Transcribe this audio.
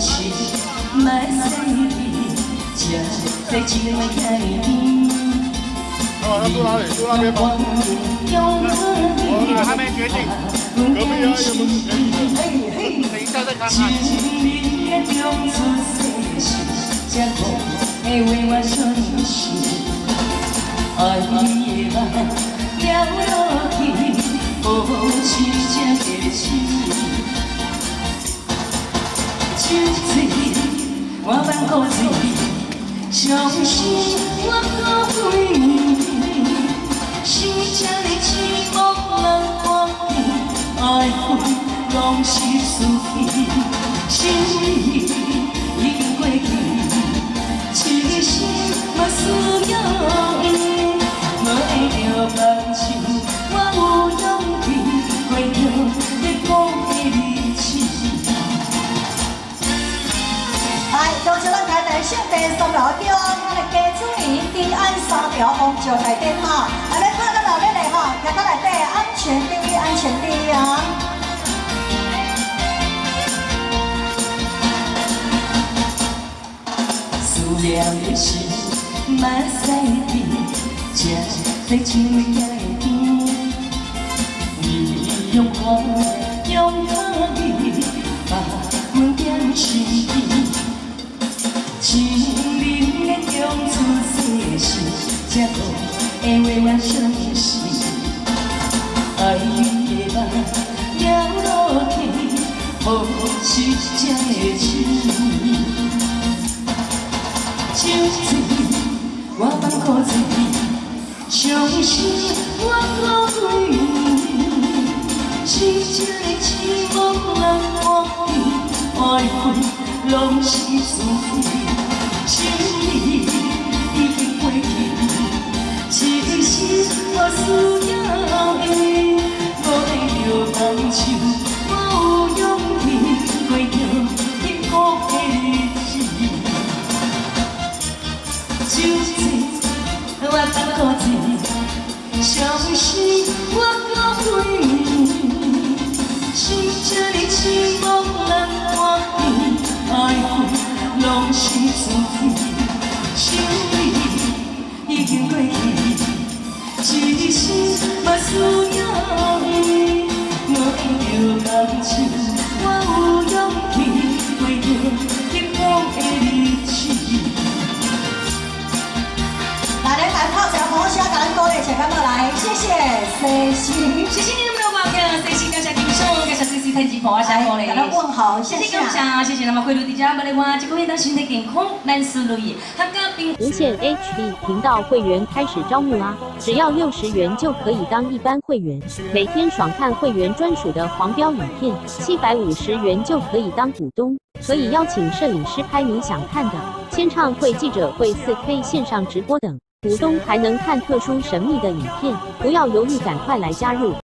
是莫使伊，这在情的海边。 他住哪里？住那边吗？我还没决定，隔壁有等一下再看看。爱你的梦了落去，无情才会死。酒醉，我万古醉，伤心我搁为你。是这个寂寞人看见，爱恨拢是输气，心意已经过去，痴心嘛需要伊。 无会着放手，我有勇气过着你讲的日子。 来，有请咱台南省第3楼中，咱的家主院平安3条王石内底哈，来咧看咱后面的哈，看咱内底安全第一，安全第一啊！ 思念的心，莫使变。 这在情的海边，你用我用他你，把阮点心边。情人的中出世事，才讲会为我伤心。爱你的梦了落去，无是这的痴。酒醉，我放苦醉。 伤心我搁为你，是这个寂寞人看见，爱恨拢是输气，心意已经过去，痴心我需要伊，无会着放手，我有勇气过着幸福的日子，酒醉。 我放苦醉，伤心我搁为你，是这个寂寞人看见，爱恨拢是输气，心意已经过去，痴心嘛需要伊，无会着放手，我有勇气过着幸福的日子。 来，咱来泡茶，好，谢谢咱多的请干过来，谢谢 CC， 谢谢你们的光临 ，CC 感谢听众，感谢 CC 太吉婆下过来， 来问好，谢谢。 谢谢那么贵的大家，把你话这个月的身体健康，万事如意，合家平。 无线 HD 频道会员开始招募啦！只要60元就可以当一般会员，每天爽看会员专属的黄标影片，750元就可以当股东，可以邀请摄影师拍你想看的，签唱会、记者会、4K 线上直播等。 股东还能看特殊神秘的影片，不要犹豫，赶快来加入！